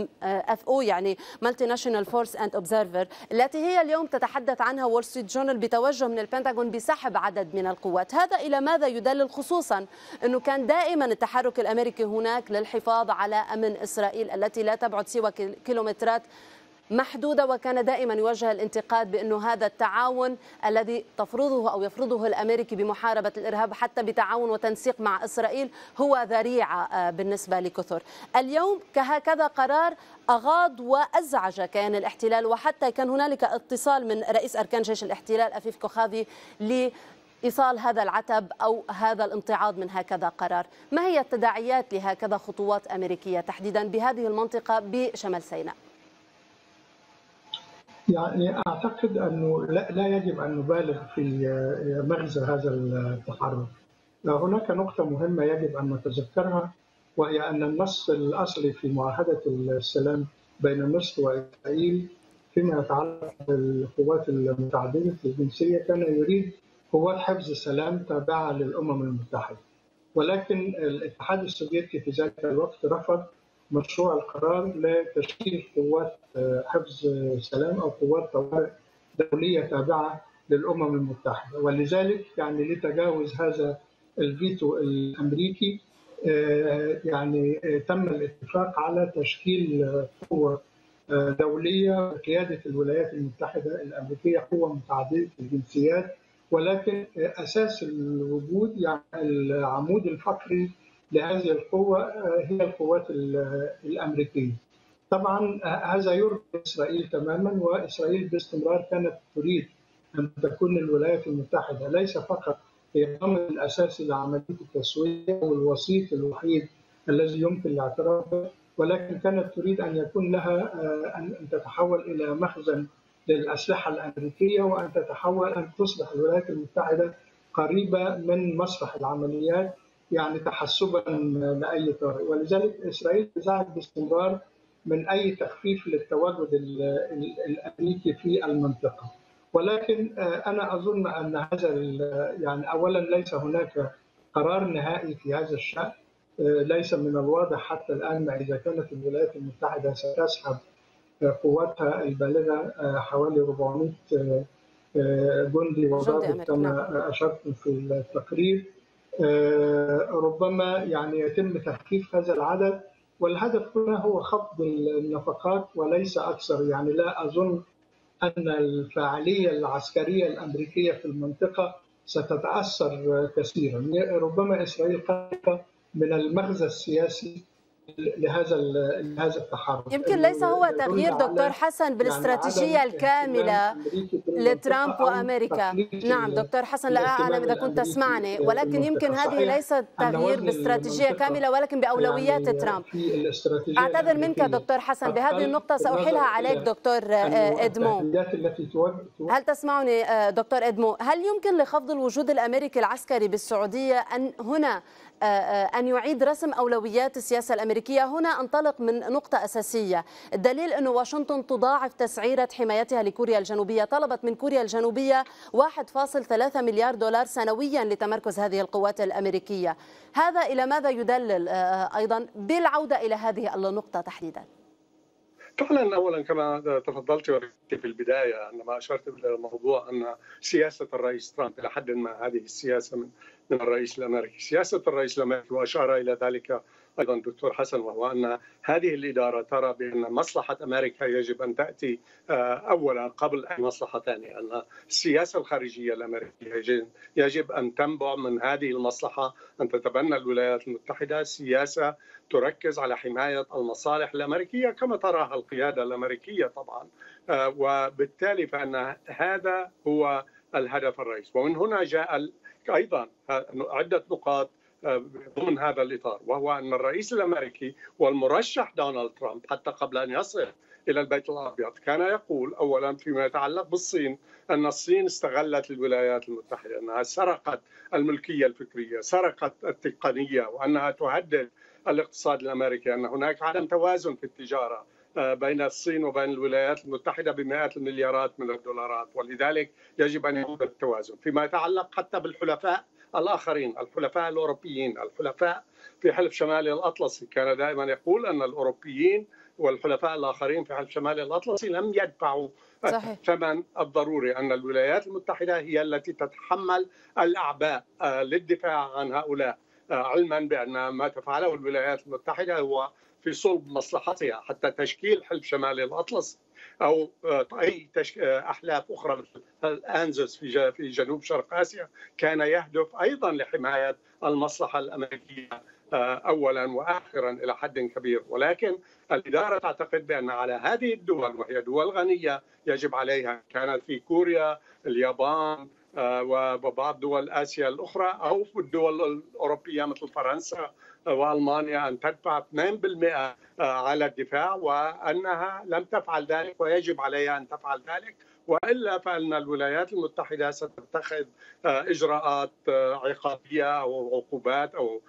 A: BMFO يعني Multinational Force and Observer التي هي اليوم تتحدث عنها وول ستريت جورنال بتوجه من البنتاغون بسحب عدد من القوات، هذا إلى ماذا يدلل؟ خصوصا أنه كان دائما التحرك الأمريكي هناك للحفاظ على أمن إسرائيل التي لا تبعد سوى كيلومترات محدودة، وكان دائما يوجه الانتقاد بأنه هذا التعاون الذي تفرضه أو يفرضه الأمريكي بمحاربة الإرهاب حتى بتعاون وتنسيق مع إسرائيل هو ذريعة بالنسبة لكثر. اليوم كهكذا قرار أغاض وأزعج كيان الاحتلال، وحتى كان هنالك اتصال من رئيس أركان جيش الاحتلال أفيف كوخاذي إيصال هذا العتب أو هذا الامتعاض من هكذا قرار. ما هي التداعيات لهكذا خطوات أمريكية تحديدا بهذه المنطقة بشمال سيناء؟
E: يعني أعتقد أنه لا يجب أن نبالغ في مغزى هذا التحرك. هناك نقطة مهمة يجب أن نتذكرها، وهي أن النص الأصلي في معاهدة السلام بين مصر وإسرائيل فيما يتعلق بالقوات المتعددة الجنسية كان يريد قوات حفظ السلام تابعة للأمم المتحدة، ولكن الاتحاد السوفيتي في ذلك الوقت رفض مشروع القرار لتشكيل قوات حفظ السلام أو قوات طوارئ دولية تابعة للأمم المتحدة، ولذلك يعني لتجاوز هذا الفيتو الأمريكي يعني تم الاتفاق على تشكيل قوة دولية بقيادة الولايات المتحدة الأمريكية، قوة متعددة الجنسيات، ولكن أساس الوجود يعني العمود الفقري لهذه القوة هي القوات الأمريكية. طبعا هذا يرضي إسرائيل تماما، وإسرائيل باستمرار كانت تريد أن تكون الولايات المتحدة ليس فقط هي الضامن الأساسي لعملية التسوية والوسيط الوحيد الذي يمكن الاعتراف به، ولكن كانت تريد أن يكون لها أن تتحول إلى مخزن للأسلحة الأمريكية، وأن تصبح الولايات المتحدة قريبة من مسرح العمليات يعني تحسبا لأي طارئ. ولذلك إسرائيل تزعج باستمرار من أي تخفيف للتواجد الأمريكي في المنطقة. ولكن أنا أظن أن هذا يعني أولا ليس هناك قرار نهائي في هذا الشأن، ليس من الواضح حتى الآن إذا كانت الولايات المتحدة ستسحب قواتها البالغة حوالي 400 جندي وضابط كما أشرت في التقرير. ربما يعني يتم تخفيف هذا العدد والهدف هنا هو خفض النفقات وليس أكثر. يعني لا أظن أن الفاعلية العسكرية الأمريكية في المنطقة ستتأثر كثيرا. ربما إسرائيل قد من المغزى السياسي لهذا التحرك.
A: يمكن ليس هو تغيير دكتور حسن بالاستراتيجية الكاملة لترامب وأمريكا. نعم دكتور حسن، لا أعلم إذا كنت تسمعني، ولكن يمكن هذه ليست تغيير باستراتيجية كاملة ولكن بأولويات ترامب. أعتذر منك دكتور حسن، بهذه النقطة سأحيلها عليك دكتور إدمو. هل تسمعني دكتور إدمو؟ هل يمكن لخفض الوجود الأمريكي العسكري بالسعودية أن يعيد رسم أولويات السياسة الأمريكية؟ هنا أنطلق من نقطة أساسية، الدليل أن واشنطن تضاعف تسعيرة حمايتها لكوريا الجنوبية، طلبت من كوريا الجنوبية 1.3 مليار دولار سنويا لتمركز هذه القوات الأمريكية. هذا إلى ماذا يدلل أيضا بالعودة إلى هذه النقطة تحديدا؟
D: فعلا اولا كما تفضلت في البدايه عندما اشرت الى الموضوع ان سياسه الرئيس ترامب الى حد ما هذه السياسه من الرئيس الامريكي، سياسه الرئيس الامريكي واشار الى ذلك ايضا دكتور حسن، وهو ان هذه الاداره ترى بان مصلحه امريكا يجب ان تاتي اولا قبل اي مصلحه ثانيه، ان السياسه الخارجيه الامريكيه يجب ان تنبع من هذه المصلحه، ان تتبنى الولايات المتحده سياسه تركز على حمايه المصالح الامريكيه كما تراها القياده الامريكيه طبعا، وبالتالي فان هذا هو الهدف الرئيسي. ومن هنا جاء ايضا عده نقاط ضمن هذا الإطار، وهو أن الرئيس الأمريكي والمرشح دونالد ترامب حتى قبل أن يصل إلى البيت الأبيض كان يقول أولا فيما يتعلق بالصين أن الصين استغلت الولايات المتحدة، أنها سرقت الملكية الفكرية، سرقت التقنية، وأنها تهدد الاقتصاد الأمريكي، أن هناك عدم توازن في التجارة بين الصين وبين الولايات المتحدة بمئات المليارات من الدولارات، ولذلك يجب أن يكون التوازن. فيما يتعلق حتى بالحلفاء الآخرين، الحلفاء الأوروبيين، الحلفاء في حلف شمالي الأطلسي، كان دائما يقول أن الأوروبيين والحلفاء الآخرين في حلف شمالي الأطلسي لم يدفعوا الثمن الضروري، أن الولايات المتحدة هي التي تتحمل الأعباء للدفاع عن هؤلاء، علما بأن ما تفعله الولايات المتحدة هو في صلب مصلحتها، حتى تشكيل حلف شمالي الأطلسي أو أي أحلاف أخرى مثل الأنزوس في جنوب شرق آسيا كان يهدف أيضا لحماية المصلحة الأمريكية أولا وآخرا إلى حد كبير. ولكن الإدارة تعتقد بأن على هذه الدول وهي دول غنية يجب عليها، كانت في كوريا، اليابان وبعض دول آسيا الأخرى أو في الدول الأوروبية مثل فرنسا وألمانيا، أن تدفع 2% على الدفاع، وأنها لم تفعل ذلك ويجب عليها أن تفعل ذلك، وإلا فإن الولايات المتحدة ستتخذ إجراءات عقابية أو عقوبات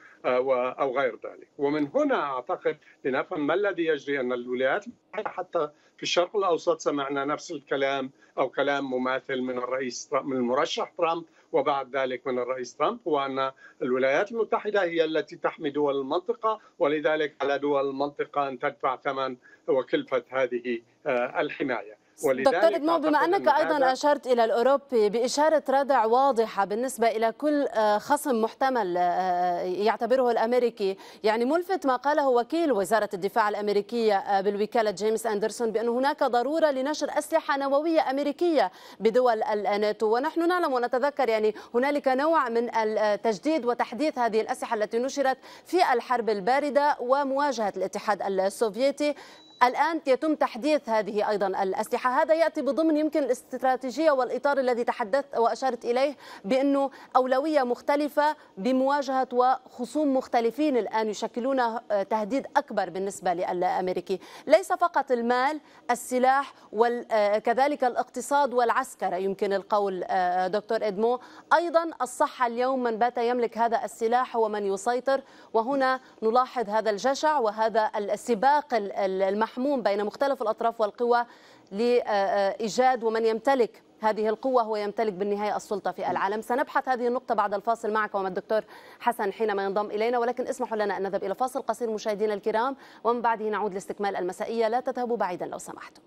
D: أو غير ذلك. ومن هنا أعتقد لنفهم ما الذي يجري، أن الولايات المتحدة حتى في الشرق الأوسط سمعنا نفس الكلام أو كلام مماثل من من المرشح ترامب وبعد ذلك من الرئيس ترامب، هو أن الولايات المتحدة هي التي تحمي دول المنطقة، ولذلك على دول المنطقة أن تدفع ثمن وكلفة هذه الحماية.
A: دكتور إدمو، بما أنك أيضا أشرت إلى الأوروبي بإشارة ردع واضحة بالنسبة إلى كل خصم محتمل يعتبره الأمريكي، يعني ملفت ما قاله وكيل وزارة الدفاع الأمريكية بالوكالة جيمس أندرسون بأن هناك ضرورة لنشر أسلحة نووية أمريكية بدول الناتو، ونحن نعلم ونتذكر يعني هنالك نوع من التجديد وتحديث هذه الأسلحة التي نشرت في الحرب الباردة ومواجهة الاتحاد السوفيتي. الآن يتم تحديث هذه أيضا الأسلحة، هذا يأتي بضمن يمكن الاستراتيجية والإطار الذي تحدثت وأشرت إليه بأنه أولوية مختلفة بمواجهة وخصوم مختلفين الآن يشكلون تهديد أكبر بالنسبة للأمريكي، ليس فقط المال، السلاح وكذلك الاقتصاد والعسكرة يمكن القول دكتور إدمو، أيضا الصحة. اليوم من بات يملك هذا السلاح هو من يسيطر، وهنا نلاحظ هذا الجشع وهذا السباق المحموم بين مختلف الأطراف والقوى لإيجاد ومن يمتلك هذه القوة هو يمتلك بالنهاية السلطة في العالم. سنبحث هذه النقطة بعد الفاصل معك ومع الدكتور حسن حينما ينضم إلينا، ولكن اسمحوا لنا أن نذهب إلى فاصل قصير مشاهدينا الكرام، ومن بعده نعود لاستكمال المسائية. لا تذهبوا بعيدا لو سمحتم.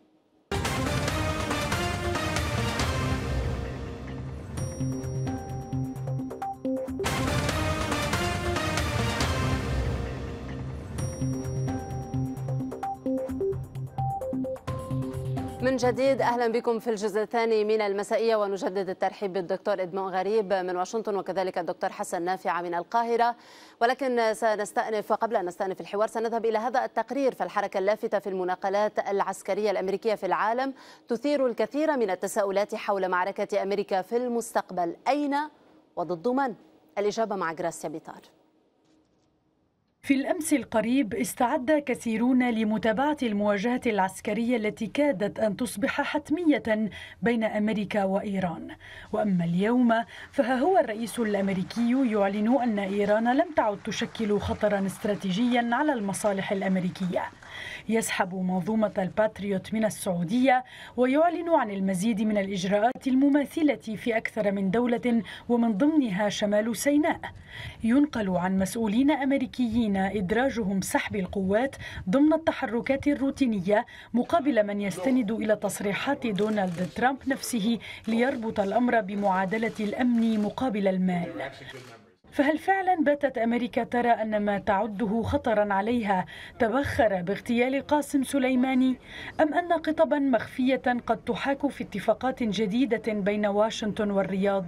A: من جديد أهلا بكم في الجزء الثاني من المسائية، ونجدد الترحيب بالدكتور إدمون غريب من واشنطن وكذلك الدكتور حسن نافع من القاهرة. ولكن سنستأنف، وقبل أن نستأنف الحوار سنذهب إلى هذا التقرير. فالحركة اللافتة في المناقلات العسكرية الأمريكية في العالم تثير الكثير من التساؤلات حول معركة أمريكا في المستقبل. أين وضد من؟ الإجابة مع جراسيا بيطار.
F: في الأمس القريب استعد كثيرون لمتابعة المواجهة العسكرية التي كادت أن تصبح حتمية بين أمريكا وإيران. وأما اليوم فها هو الرئيس الأمريكي يعلن أن إيران لم تعد تشكل خطرا استراتيجيا على المصالح الأمريكية. يسحب منظومة الباتريوت من السعودية ويعلن عن المزيد من الإجراءات المماثلة في أكثر من دولة ومن ضمنها شمال سيناء. ينقل عن مسؤولين أمريكيين إدراجهم سحب القوات ضمن التحركات الروتينية مقابل من يستند إلى تصريحات دونالد ترامب نفسه ليربط الأمر بمعادلة الأمن مقابل المال. فهل فعلا باتت أمريكا ترى أن ما تعده خطرا عليها تبخر باغتيال قاسم سليماني، أم أن قطبا مخفية قد تحاك في اتفاقات جديدة بين واشنطن والرياض؟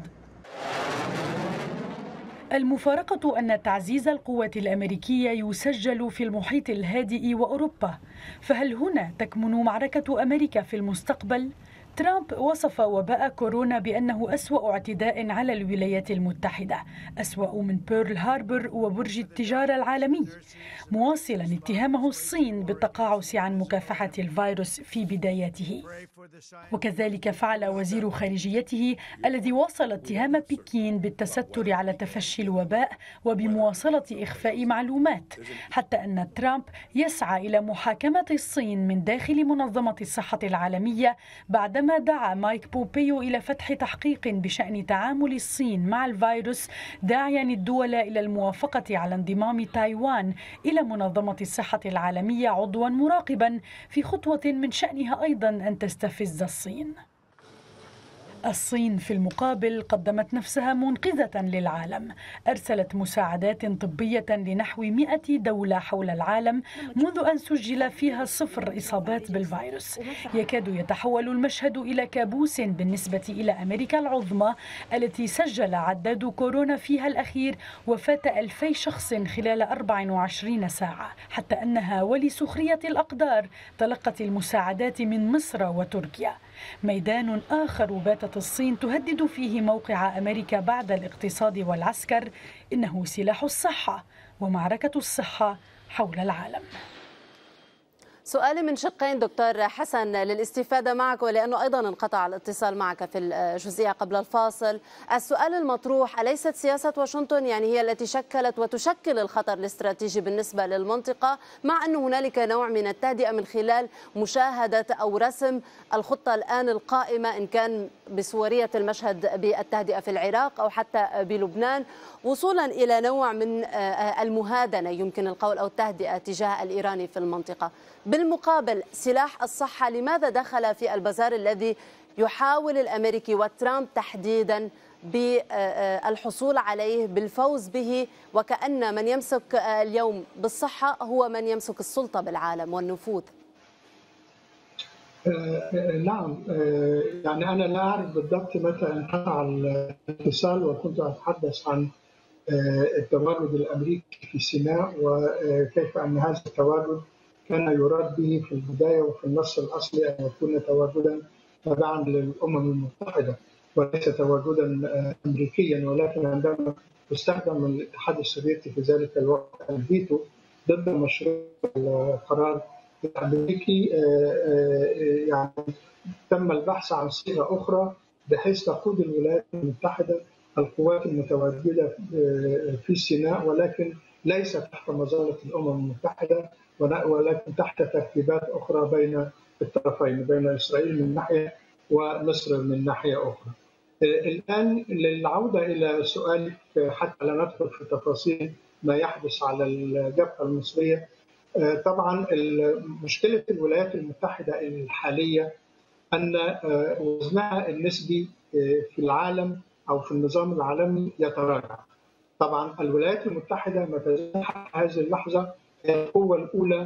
F: المفارقة أن تعزيز القوات الأمريكية يسجل في المحيط الهادئ وأوروبا، فهل هنا تكمن معركة أمريكا في المستقبل؟ ترامب وصف وباء كورونا بأنه أسوأ اعتداء على الولايات المتحدة، أسوأ من بيرل هاربر وبرج التجارة العالمي، مواصلا اتهامه الصين بالتقاعس عن مكافحة الفيروس في بداياته. وكذلك فعل وزير خارجيته الذي واصل اتهام بكين بالتستر على تفشي الوباء وبمواصلة إخفاء معلومات، حتى أن ترامب يسعى إلى محاكمة الصين من داخل منظمة الصحة العالمية بعدما دعا مايك بومبيو إلى فتح تحقيق بشأن تعامل الصين مع الفيروس، داعيا الدول إلى الموافقة على انضمام تايوان إلى منظمة الصحة العالمية عضوا مراقبا في خطوة من شأنها أيضا أن تستفز الصين. الصين في المقابل قدمت نفسها منقذة للعالم، أرسلت مساعدات طبية لنحو 100 دولة حول العالم منذ أن سجل فيها 0 إصابات بالفيروس. يكاد يتحول المشهد إلى كابوس بالنسبة إلى أمريكا العظمى التي سجل عداد كورونا فيها الأخير وفاة 2000 شخص خلال 24 ساعة، حتى أنها ولسخرية الأقدار تلقت المساعدات من مصر وتركيا. ميدان آخر باتت الصين تهدد فيه موقع أمريكا بعد الاقتصاد والعسكر، إنه سلاح الصحة ومعركة الصحة حول العالم.
A: سؤالي من شقين دكتور حسن للاستفادة معك، ولأنه أيضا انقطع الاتصال معك في الجزئية قبل الفاصل. السؤال المطروح: أليست سياسة واشنطن يعني هي التي شكلت وتشكل الخطر الاستراتيجي بالنسبة للمنطقة، مع أن هنالك نوع من التهدئة من خلال مشاهدة أو رسم الخطة الآن القائمة، إن كان بصورية المشهد بالتهدئة في العراق أو حتى بلبنان، وصولا إلى نوع من المهادنة يمكن القول أو التهدئة تجاه الإيراني في المنطقة؟ بالمقابل سلاح الصحة لماذا دخل في البازار الذي يحاول الأمريكي وترامب تحديدا بالحصول عليه، بالفوز به، وكأن من يمسك اليوم بالصحة هو من يمسك السلطة بالعالم والنفوذ؟
E: نعم، يعني أنا لا أعرف بالضبط متى انقطع الاتصال، وكنت أتحدث عن التواجد الأمريكي في سيناء وكيف أن هذا التواجد كان يراد به في البداية وفي النص الأصلي أن يكون تواجدا تابعا للأمم المتحدة وليس تواجدا أمريكيا، ولكن عندما استخدم الاتحاد السوفيتي في ذلك الوقت الفيتو ضد مشروع القرار الأمريكي، يعني تم البحث عن صيغة أخرى بحيث تقود الولايات المتحدة القوات المتواجدة في سيناء، ولكن ليس تحت مظلة الأمم المتحدة، ولكن تحت ترتيبات أخرى بين الطرفين، بين إسرائيل من ناحية ومصر من ناحية أخرى. الآن للعودة إلى سؤالك حتى لا ندخل في تفاصيل ما يحدث على الجبهة المصرية، طبعا مشكلة الولايات المتحدة الحالية أن وزنها النسبي في العالم أو في النظام العالمي يتراجع. طبعا الولايات المتحدة ما تزال حتى هذه اللحظة هي القوة الأولى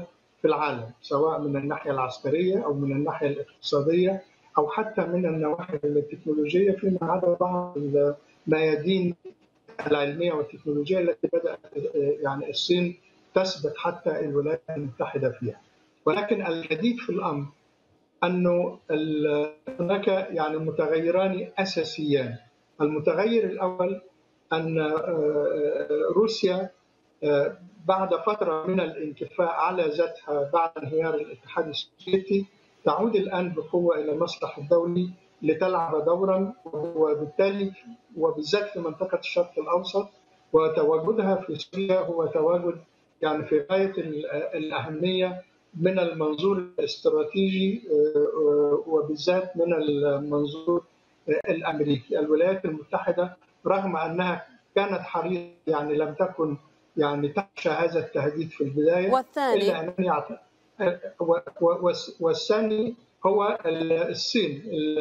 E: في العالم، سواء من الناحية العسكرية أو من الناحية الاقتصادية أو حتى من النواحي التكنولوجية، فيما عدا بعض الميادين العلمية والتكنولوجية التي بدأت يعني الصين تسبق حتى الولايات المتحدة فيها. ولكن الجديد في الأمر أنه هناك يعني متغيران أساسيان. المتغير الأول أن روسيا بعد فترة من الانكفاء على ذاتها بعد انهيار الاتحاد السوفيتي تعود الآن بقوة إلى المسرح الدولي لتلعب دورا، وبالتالي وبالذات في منطقة الشرق الأوسط، وتواجدها في سوريا هو تواجد يعني في غاية الأهمية من المنظور الاستراتيجي وبالذات من المنظور الأمريكي. الولايات المتحدة رغم أنها كانت حريصة يعني لم تكن يعني تخشى هذا التهديد في البداية، والثاني هو الصين.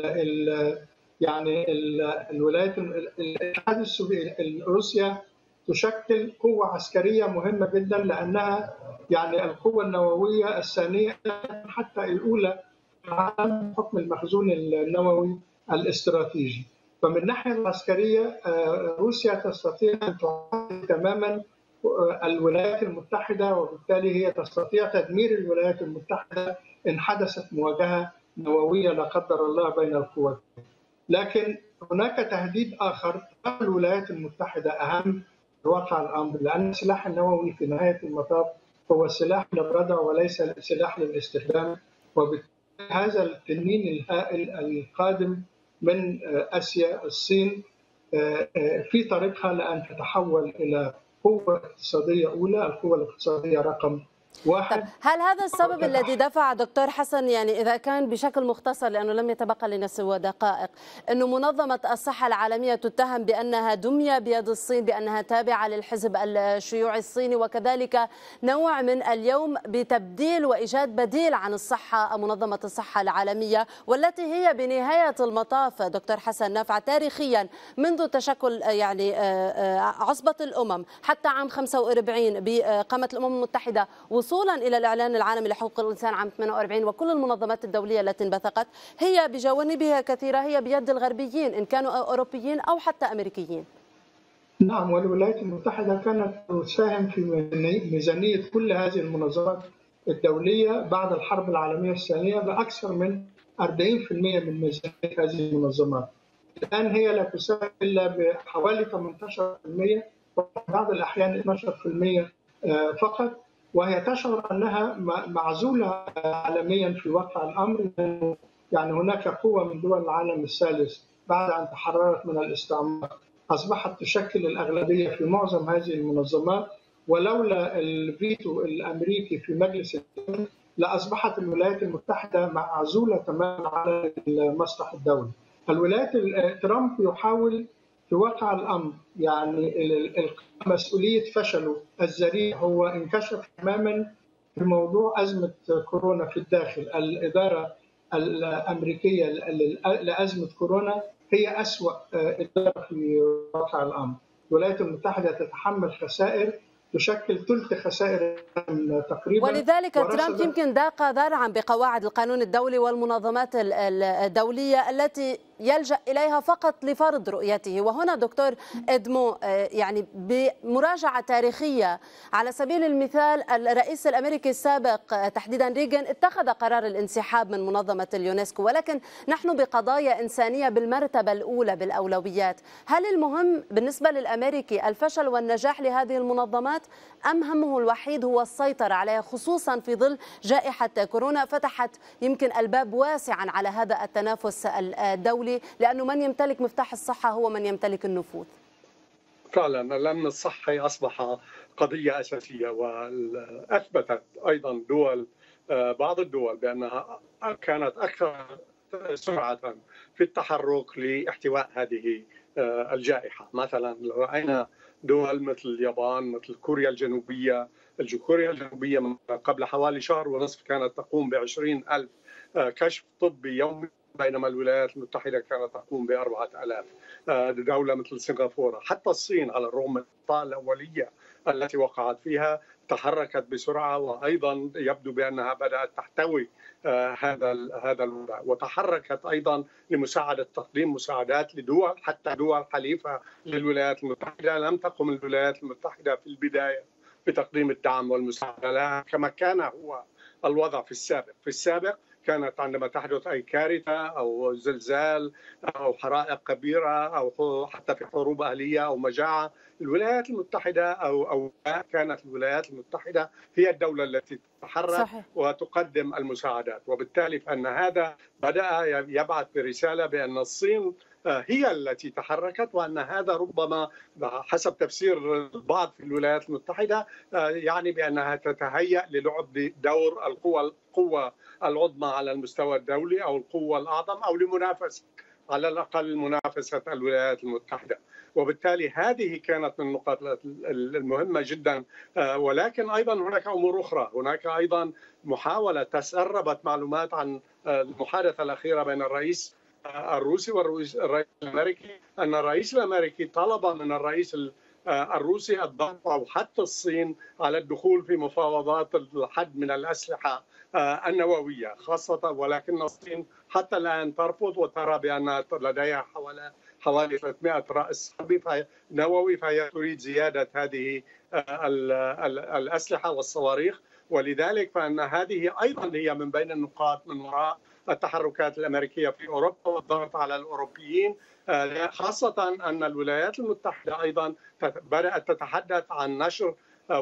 E: يعني الولايات الاتحاد السوفيتي روسيا تشكل قوة عسكرية مهمة جدا، لأنها يعني القوة النووية الثانية حتى الأولى بحكم المخزون النووي الاستراتيجي. فمن الناحية العسكرية روسيا تستطيع أن تعادل تماما الولايات المتحدة، وبالتالي هي تستطيع تدمير الولايات المتحدة إن حدثت مواجهة نووية لا قدر الله بين القوتين. لكن هناك تهديد آخر، الولايات المتحدة أهم في واقع الأمر، لأن السلاح النووي في نهاية المطاف هو سلاح للردع وليس سلاح للاستخدام. وبالتالي هذا التنين الهائل القادم من آسيا الصين في طريقها لأن تتحول إلى قوة اقتصادية أولى، القوة الاقتصادية رقم واحد.
A: هل هذا السبب الذي دفع دكتور حسن، يعني إذا كان بشكل مختصر لأنه لم يتبقى لنا سوى دقائق، أنه منظمة الصحة العالمية تتهم بأنها دمية بيد الصين، بأنها تابعة للحزب الشيوعي الصيني، وكذلك نوع من اليوم بتبديل وإيجاد بديل عن الصحة منظمة الصحة العالمية، والتي هي بنهاية المطاف دكتور حسن نافعة تاريخيا منذ تشكل يعني عصبة الأمم حتى عام 45 بقامة الأمم المتحدة وصولا إلى الإعلان العالمي لحقوق الإنسان عام 48 وكل المنظمات الدولية التي انبثقت، هي بجوانبها كثيرة هي بيد الغربيين إن كانوا أوروبيين أو حتى أمريكيين.
E: نعم، والولايات المتحدة كانت تساهم في ميزانية كل هذه المنظمات الدولية بعد الحرب العالمية الثانية بأكثر من 40% من ميزانية هذه المنظمات. الآن هي لا تساهم إلا بحوالي 18% وفي بعض الأحيان 12% فقط، وهي تشعر أنها معزولة عالميا في واقع الأمر. يعني هناك قوة من دول العالم الثالث بعد أن تحررت من الاستعمار أصبحت تشكل الأغلبية في معظم هذه المنظمات، ولولا الفيتو الأمريكي في مجلس الأمن لأصبحت الولايات المتحدة معزولة تماما على المسرح الدولي. ترامب يحاول في واقع الأمر يعني مسؤولية فشله الذريع هو انكشف تماما في موضوع أزمة كورونا في الداخل. الإدارة الأمريكية لأزمة كورونا هي أسوأ إدارة في واقع الأمر. الولايات المتحدة تتحمل خسائر تشكل ثلث خسائر تقريبا،
A: ولذلك ترامب يمكن ضاق ذرعا بقواعد القانون الدولي والمنظمات الدولية التي يلجأ إليها فقط لفرض رؤيته. وهنا دكتور إدمو يعني بمراجعة تاريخية على سبيل المثال الرئيس الأمريكي السابق تحديدا ريغان اتخذ قرار الانسحاب من منظمة اليونسكو، ولكن نحن بقضايا إنسانية بالمرتبة الأولى بالأولويات. هل المهم بالنسبة للأمريكي الفشل والنجاح لهذه المنظمات أم همه الوحيد هو السيطرة عليها، خصوصا في ظل جائحة كورونا فتحت يمكن الباب واسعا على هذا التنافس الدولي، لأنه من يمتلك مفتاح الصحة هو من يمتلك النفوذ؟
D: فعلا الأمن الصحي أصبح قضية أساسية، وأثبتت أيضا بعض الدول بأنها كانت أكثر سرعة في التحرك لاحتواء هذه الجائحة. مثلا لو رأينا دول مثل اليابان، مثل كوريا الجنوبية. كوريا الجنوبية قبل حوالي شهر ونصف كانت تقوم ب20,000 كشف طبي يومي بينما الولايات المتحدة كانت تقوم ب4000. دولة مثل سنغافورة، حتى الصين على الرغم من الأخطاء الأولية التي وقعت فيها تحركت بسرعة، وأيضا يبدو بأنها بدأت تحتوي هذا الوضع، وتحركت أيضا لمساعدة تقديم مساعدات لدول، حتى دول حليفة للولايات المتحدة. لم تقم الولايات المتحدة في البداية بتقديم الدعم والمساعدة لها كما كان هو الوضع في السابق. في السابق كانت عندما تحدث أي كارثة أو زلزال أو حرائق كبيرة أو حتى في حروب أهلية أو مجاعة، الولايات المتحدة أو كانت الولايات المتحدة هي الدولة التي تتحرك صحيح. وتقدم المساعدات، وبالتالي فإن هذا بدأ يبعث برسالة بأن الصين هي التي تحركت، وأن هذا ربما حسب تفسير البعض في الولايات المتحدة يعني بأنها تتهيأ للعب دور القوة العظمى على المستوى الدولي أو القوة الأعظم، أو لمنافسة على الأقل منافسة الولايات المتحدة. وبالتالي هذه كانت من النقاط المهمة جدا. ولكن أيضا هناك أمور أخرى، هناك أيضا محاولة تسربت معلومات عن المحادثة الأخيرة بين الرئيس الروسي والرئيس الأمريكي، أن الرئيس الأمريكي طلب من الرئيس الروسي الضغط أو حتى الصين على الدخول في مفاوضات الحد من الأسلحة النووية خاصة، ولكن الصين حتى الآن ترفض وترى بأن لديها حوالي 300 رأس حربي نووي، فهي تريد زيادة هذه الأسلحة والصواريخ. ولذلك فإن هذه أيضا هي من بين النقاط من وراء التحركات الأمريكية في أوروبا والضغط على الأوروبيين، خاصة أن الولايات المتحدة أيضا بدأت تتحدث عن نشر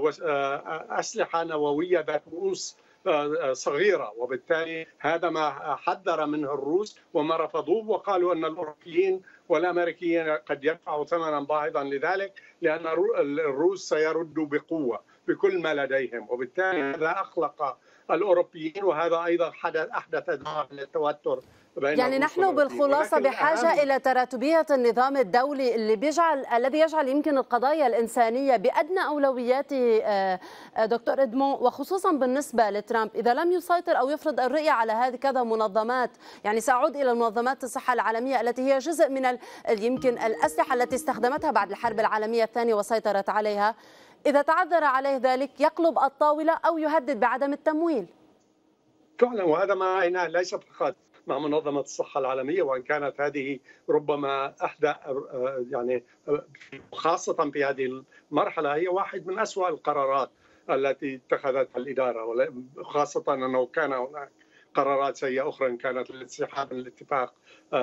D: أسلحة نووية ذات رؤوس صغيرة، وبالتالي هذا ما حذر منه الروس وما رفضوه، وقالوا أن الأوروبيين والأمريكيين قد يدفعوا ثمنا باهظا لذلك، لأن الروس سيردوا بقوة بكل ما لديهم، وبالتالي هذا أخلق الأوروبيين، وهذا أيضا أحدث نوع من التوتر بين
A: يعني نحن بالخلاصة بحاجة إلى تراتبية النظام الدولي الذي يجعل يمكن القضايا الإنسانية بأدنى أولوياته دكتور إدمون، وخصوصا بالنسبة لترامب إذا لم يسيطر أو يفرض الرؤية على هذه كذا منظمات. يعني سأعود إلى منظمات الصحة العالمية التي هي جزء من يمكن الأسلحة التي استخدمتها بعد الحرب العالمية الثانية وسيطرت عليها. إذا تعذر عليه ذلك يقلب الطاولة أو يهدد بعدم التمويل.
D: فعلا، وهذا ما رأيناه ليس فقط مع منظمة الصحة العالمية، وإن كانت هذه ربما أحدى يعني خاصة في هذه المرحلة هي واحد من أسوأ القرارات التي اتخذتها الإدارة، خاصة أنه كان هناك قرارات سيئة أخرى، كانت الانسحاب من الاتفاق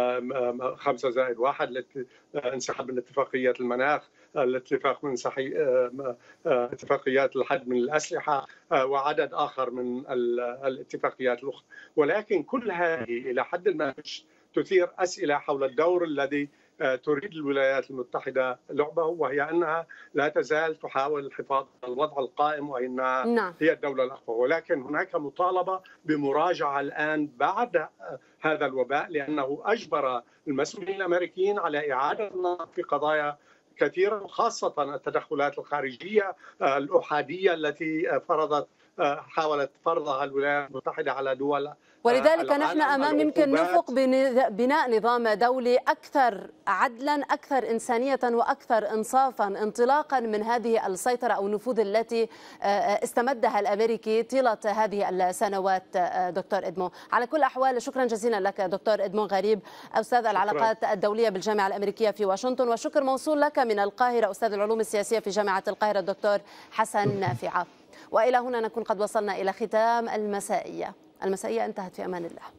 D: 5+1، انسحاب من اتفاقية المناخ، الاتفاق من اتفاقيات الحد من الأسلحة، وعدد آخر من الاتفاقيات الأخرى. ولكن كل هذه إلى حد ما تثير أسئلة حول الدور الذي تريد الولايات المتحدة لعبه، وهي أنها لا تزال تحاول الحفاظ على الوضع القائم وأنها هي الدولة الأقوى. ولكن هناك مطالبة بمراجعة الآن بعد هذا الوباء، لأنه أجبر المسؤولين الأمريكيين على إعادة النظر في قضايا كثيرة، خاصة التدخلات الخارجية الأحادية التي حاولت فرضها الولايات المتحدة على دول.
A: ولذلك نحن أمام يمكن نفق بناء نظام دولي أكثر عدلا، أكثر إنسانية وأكثر إنصافا، انطلاقا من هذه السيطرة أو النفوذ التي استمدها الأمريكي طيلة هذه السنوات. دكتور إدمون، على كل الأحوال شكرا جزيلا لك دكتور إدمون غريب، أستاذ العلاقات الدولية بالجامعة الأمريكية في واشنطن، وشكر موصول لك من القاهرة أستاذ العلوم السياسية في جامعة القاهرة الدكتور حسن نافعة. وإلى هنا نكون قد وصلنا إلى ختام المسائية انتهت، في أمان الله.